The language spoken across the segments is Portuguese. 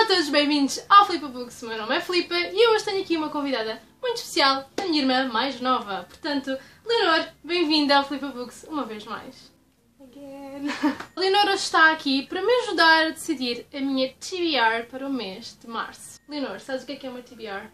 todos bem-vindos ao Flipa Books. O meu nome é Flipa e eu hoje tenho aqui uma convidada muito especial, a minha irmã mais nova. Portanto, Leonor, bem-vinda ao Flipa Books uma vez mais. Again. A Leonor hoje está aqui para me ajudar a decidir a minha TBR para o mês de março. Leonor, sabes o que é uma TBR?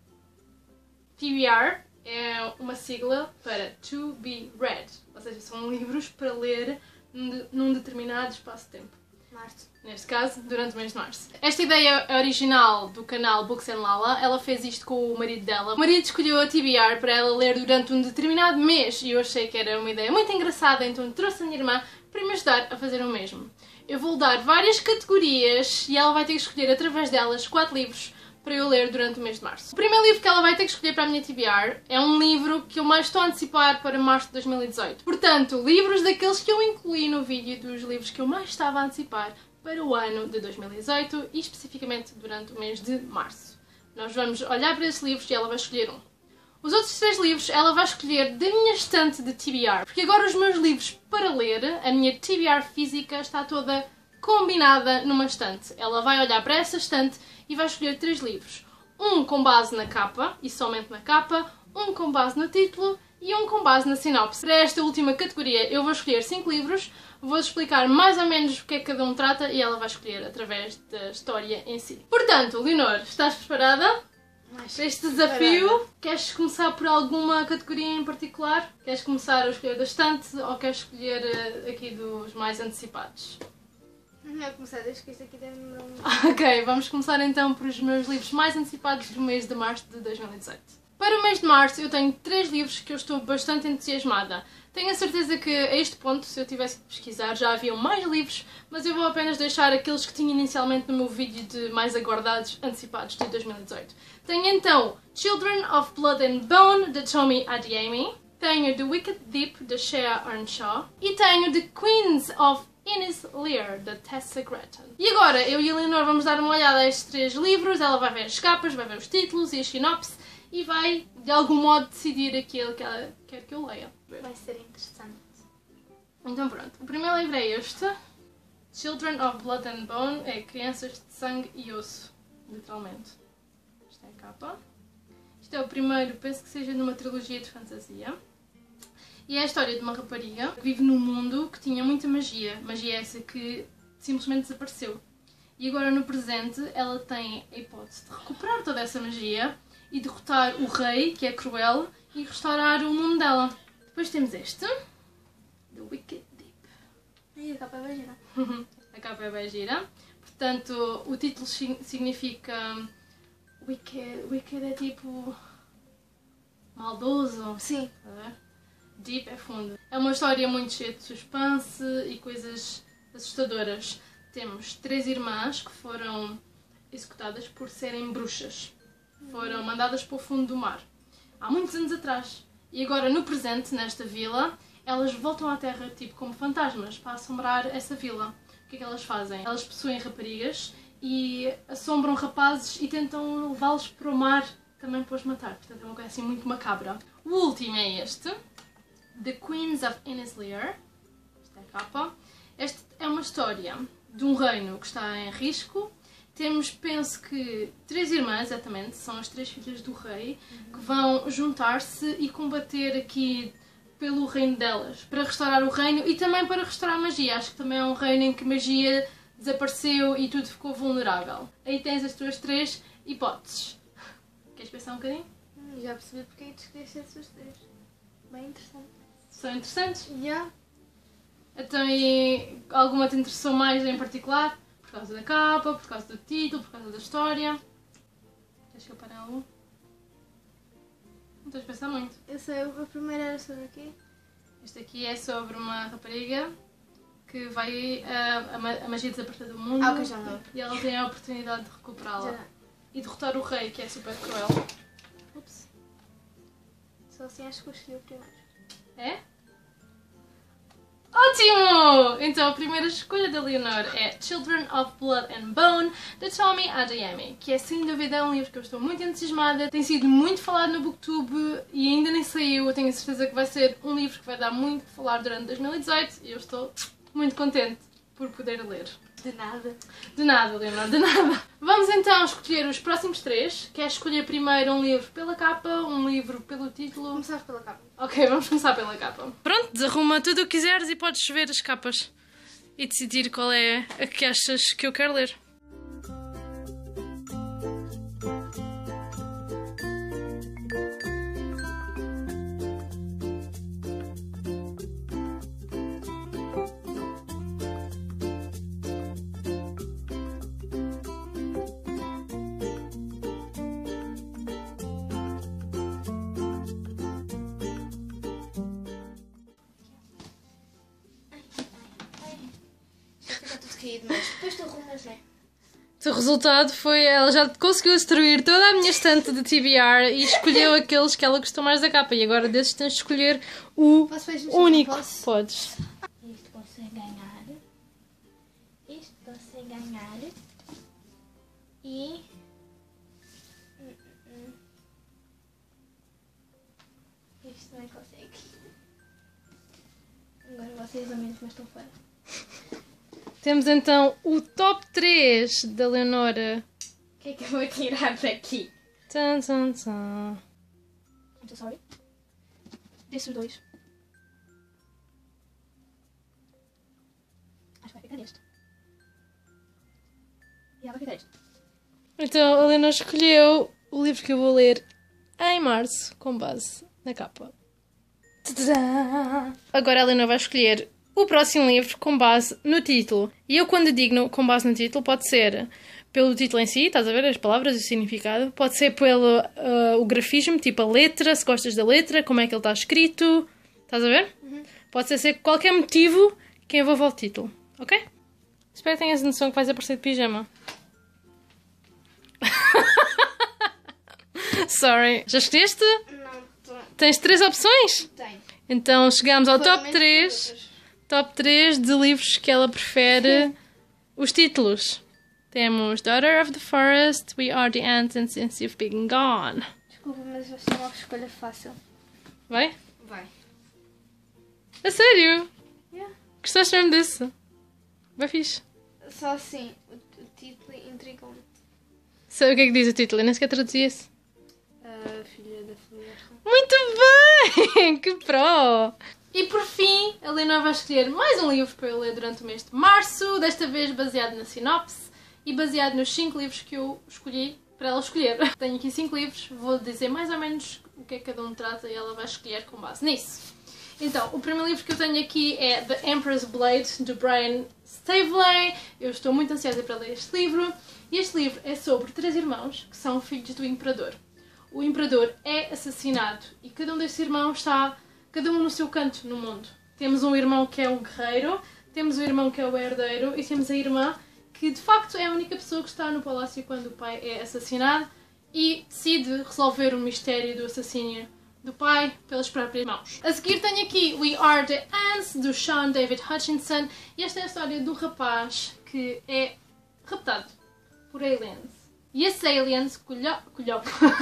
TBR é uma sigla para To Be Read, ou seja, são livros para ler num determinado espaço de tempo. Março. Neste caso, durante o mês de março. Esta ideia é original do canal Books and Lala. Ela fez isto com o marido dela. O marido escolheu a TBR para ela ler durante um determinado mês e eu achei que era uma ideia muito engraçada, então trouxe a minha irmã para me ajudar a fazer o mesmo. Eu vou-lhe dar várias categorias e ela vai ter que escolher através delas 4 livros para eu ler durante o mês de março. O primeiro livro que ela vai ter que escolher para a minha TBR é um livro que eu mais estou a antecipar para março de 2018. Portanto, livros daqueles que eu incluí no vídeo dos livros que eu mais estava a antecipar para o ano de 2018 e especificamente durante o mês de março. Nós vamos olhar para esses livros e ela vai escolher um. Os outros 3 livros ela vai escolher da minha estante de TBR, porque agora os meus livros para ler, a minha TBR física está toda combinada numa estante. Ela vai olhar para essa estante e vai escolher 3 livros. Um com base na capa, e somente na capa, um com base no título e um com base na sinopse. Para esta última categoria eu vou escolher 5 livros, vou explicar mais ou menos o que é que cada um trata e ela vai escolher através da história em si. Portanto, Leonor, estás preparada para este desafio? Queres começar por alguma categoria em particular? Queres começar a escolher da estante ou queres escolher aqui dos mais antecipados? Não é começar, acho que isto aqui deve demorar um... Ok, vamos começar então por os meus livros mais antecipados do mês de março de 2018. Para o mês de março eu tenho 3 livros que eu estou bastante entusiasmada. Tenho a certeza que a este ponto, se eu tivesse que pesquisar, já haviam mais livros, mas eu vou apenas deixar aqueles que tinha inicialmente no meu vídeo de mais aguardados antecipados de 2018. Tenho então Children of Blood and Bone, de Tomi Adeyemi. Tenho The Wicked Deep, de Shea Earnshaw. E tenho The Queens of Ines Lear, da Tessa Gratton. E agora, eu e a Leonor vamos dar uma olhada a estes 3 livros, ela vai ver as capas, vai ver os títulos e a sinopse e vai, de algum modo, decidir aquilo que ela quer que eu leia. Vai ser interessante. Então pronto, o primeiro livro é este, Children of Blood and Bone, é Crianças de Sangue e Osso, literalmente. Esta é a capa. Isto é o primeiro, penso que seja numa trilogia de fantasia. E é a história de uma rapariga que vive num mundo que tinha muita magia. Magia essa que simplesmente desapareceu. E agora no presente ela tem a hipótese de recuperar toda essa magia e derrotar o rei, que é cruel, e restaurar o mundo dela. Depois temos este, The Wicked Deep. Ai, a capa é bem gira. A capa é bem gira. Portanto, o título significa Wicked. Wicked é tipo maldoso. Sim. Deep é fundo. É uma história muito cheia de suspense e coisas assustadoras. Temos 3 irmãs que foram executadas por serem bruxas. Foram mandadas para o fundo do mar. Há muitos anos atrás. E agora, no presente, nesta vila, elas voltam à Terra tipo como fantasmas para assombrar essa vila. O que é que elas fazem? Elas possuem raparigas e assombram rapazes e tentam levá-los para o mar também para os matar. Portanto, é uma coisa assim muito macabra. O último é este. The Queens of Ines Lear. Esta é a capa. Esta é uma história de um reino que está em risco. Temos, penso que, 3 irmãs, exatamente, são as 3 filhas do rei, que vão juntar-se e combater aqui pelo reino delas, para restaurar o reino e também para restaurar a magia. Acho que também é um reino em que magia desapareceu e tudo ficou vulnerável. Aí tens as tuas 3 hipóteses. Queres pensar um bocadinho? Já percebi porque é que escolheste essas 3. Bem interessante. São interessantes? Já. Então, e alguma te interessou mais em particular? Por causa da capa, por causa do título, por causa da história? Queres que eu pare em algum? Não tens de pensar muito. Eu sei, a primeira era sobre o quê? Este aqui é sobre uma rapariga que vai a magia desaparecer do mundo Ok, já não. e ela tem a oportunidade de recuperá-la. Já. E derrotar o rei, que é super cruel. Ups. Só assim acho que eu escolhi o primeiro. É? Ótimo! Então a primeira escolha da Leonor é Children of Blood and Bone, de Tomi Adeyemi, que é sem dúvida um livro que eu estou muito entusiasmada, tem sido muito falado no Booktube e ainda nem saiu. Eu tenho a certeza que vai ser um livro que vai dar muito que falar durante 2018 e eu estou muito contente por poder ler. De nada. De nada, Leonor, de nada. Vamos então escolher os próximos 3. Queres escolher primeiro um livro pela capa, um livro pelo título? Começar pela capa. Ok, vamos começar pela capa. Pronto, desarruma tudo o que quiseres e podes ver as capas e decidir qual é a que achas que eu quero ler. Fica tudo caído, mas depois tu arrumas, não é? O resultado foi ela já conseguiu destruir toda a minha estante de TBR e escolheu aqueles que ela gostou mais da capa. E agora desses tens de escolher o Posso fazer único. posso? Podes. Isto consegue ganhar. Isto consegue ganhar. E... Isto também consegue. Agora vocês ao menos, mas estão fora. Temos então o top 3 da Leonora. O que é que eu vou tirar daqui? Tan, tan, tan. I'm so sorry. Desses dois. Acho que vai ficar este. E ela vai ficar este. Então a Leonora escolheu o livro que eu vou ler em março, com base na capa. Tadã! Agora a Leonora vai escolher o próximo livro com base no título. E eu, quando digo com base no título, pode ser pelo título em si, estás a ver as palavras e o significado, pode ser pelo o grafismo, tipo a letra, se gostas da letra, como é que ele está escrito, estás a ver? Pode ser qualquer motivo que envolva o título, ok? Espero que tenhas noção que vais aparecer de pijama. Sorry. Já escolheste? Não, Tens 3 opções? tenho. Então chegamos ao top Claramente 3. outras. Top 3 de livros que ela prefere. Os títulos. Temos Daughter of the Forest, We Are the Ants and Since You've Been Gone. Desculpa, mas vai ser uma escolha fácil. Vai? Vai. A sério? Yeah. Gostaste mesmo disso? Vai fixe. Só assim, o título intrigou-me. Sabe o que é que diz o título? Eu nem sequer traduzi esse. Filha da Floresta. Muito bem! Que pró! E por fim, a Leonor vai escolher mais um livro para eu ler durante o mês de março, desta vez baseado na sinopse e baseado nos 5 livros que eu escolhi para ela escolher. Tenho aqui 5 livros, vou dizer mais ou menos o que é que cada um trata e ela vai escolher com base nisso. Então, o primeiro livro que eu tenho aqui é The Emperor's Blade, de Brian Staveley. Eu estou muito ansiosa para ler este livro. E este livro é sobre 3 irmãos que são filhos do Imperador. O Imperador é assassinado e cada um destes irmãos está, cada um no seu canto no mundo. Temos um irmão que é um guerreiro, temos um irmão que é o herdeiro e temos a irmã que de facto é a única pessoa que está no palácio quando o pai é assassinado e decide resolver o mistério do assassínio do pai pelas próprias mãos. A seguir tenho aqui We Are the Ants, do Sean David Hutchinson, e esta é a história de um rapaz que é raptado por aliens. E esses aliens colhão.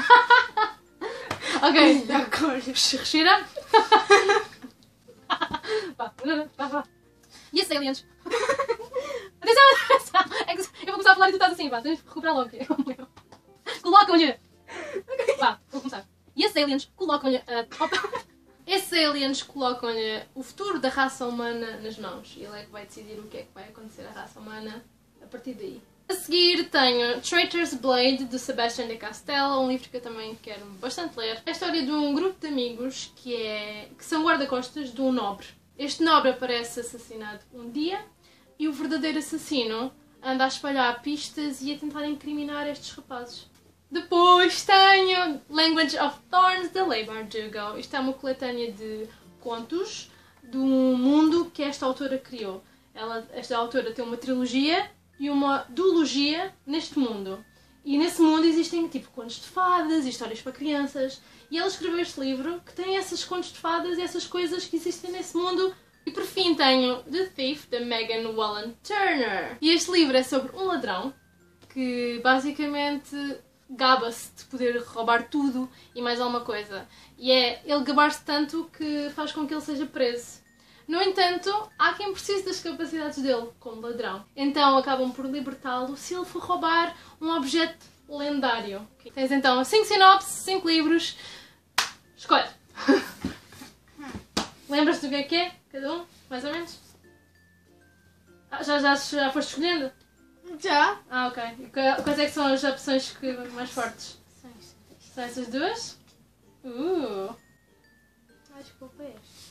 Ok, respira. Vá. E esses aliens. Atenção! É que eu vou começar a falar e tu estás assim, vá, tens de recuperar logo. Colocam-lhe. Vá, vou começar. E esses aliens colocam-lhe esses aliens colocam-lhe o futuro da raça humana nas mãos. E ele é que vai decidir o que é que vai acontecer à raça humana a partir daí. A seguir tenho Traitor's Blade, de Sebastian de Castella, um livro que eu também quero bastante ler. É a história de um grupo de amigos que são guarda-costas de um nobre. Este nobre aparece assassinado um dia e o verdadeiro assassino anda a espalhar pistas e a tentar incriminar estes rapazes. Depois tenho Language of Thorns, de Leigh Bardugo. Isto é uma coletânea de contos de um mundo que esta autora criou. Esta autora tem uma trilogia e uma duologia neste mundo. E nesse mundo existem tipo contos de fadas e histórias para crianças. E ela escreveu este livro que tem esses contos de fadas e essas coisas que existem nesse mundo. E por fim tenho The Thief, de Megan Wallen Turner. E este livro é sobre um ladrão que basicamente gaba-se de poder roubar tudo e mais alguma coisa. E ele gabar-se tanto que faz com que ele seja preso. No entanto, há quem precise das capacidades dele, como ladrão. Então acabam por libertá-lo se ele for roubar um objeto lendário. Tens então 5 sinopses, 5 livros. Escolhe! Lembras-te do que é? Cada um? Mais ou menos? Já foste escolhendo? Já? Ah, ok. E quais é que são as opções mais fortes? São essas duas? Acho que vou para este.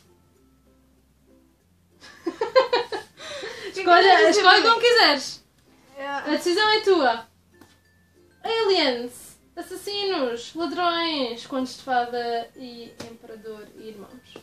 Escolhe como quiseres. A É. decisão é tua. Aliens, assassinos, ladrões, contos de fada e imperador e irmãos.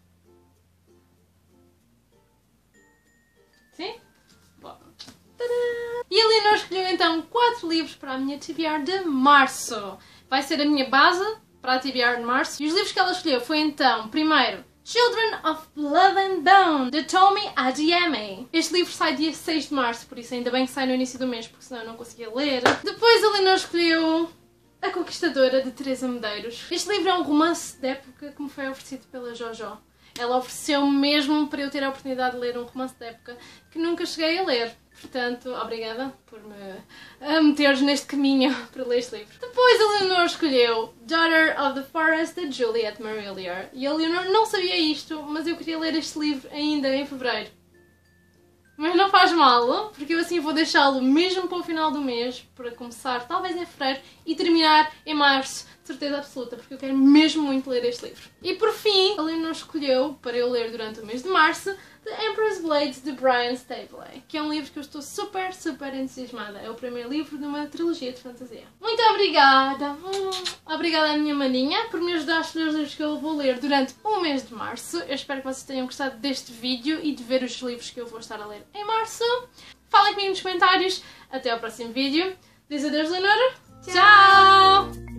Sim? Bom. Tadã! E a Leonor escolheu então 4 livros para a minha TBR de março. Vai ser a minha base para a TBR de março. E os livros que ela escolheu foi então, primeiro, Children of Blood and Bone, de Tomi Adeyemi. Este livro sai dia 6 de março, por isso ainda bem que sai no início do mês, porque senão eu não conseguia ler. Depois a Leonor escolheu A Conquistadora, de Teresa Medeiros. Este livro é um romance de época que me foi oferecido pela Jojo. Ela ofereceu-me mesmo para eu ter a oportunidade de ler um romance de época que nunca cheguei a ler. Portanto, obrigada por me meteres neste caminho para ler este livro. Depois a Leonor escolheu Daughter of the Forest, de Juliette Marillier. E a Leonor não sabia isto, mas eu queria ler este livro ainda em fevereiro. Mas não faz mal, porque eu assim vou deixá-lo mesmo para o final do mês, para começar talvez em fevereiro e terminar em março, de certeza absoluta, porque eu quero mesmo muito ler este livro. E por fim, a Leonor escolheu, para eu ler durante o mês de março, The Emperor's Blades, de Brian Stabley, que é um livro que eu estou super entusiasmada. É o primeiro livro de uma trilogia de fantasia. Muito obrigada! Obrigada à minha maninha por me ajudar a escolher os livros que eu vou ler durante o mês de março. Eu espero que vocês tenham gostado deste vídeo e de ver os livros que eu vou estar a ler em março. Falem comigo nos comentários. Até ao próximo vídeo. Diz adeus, Leonor. Tchau!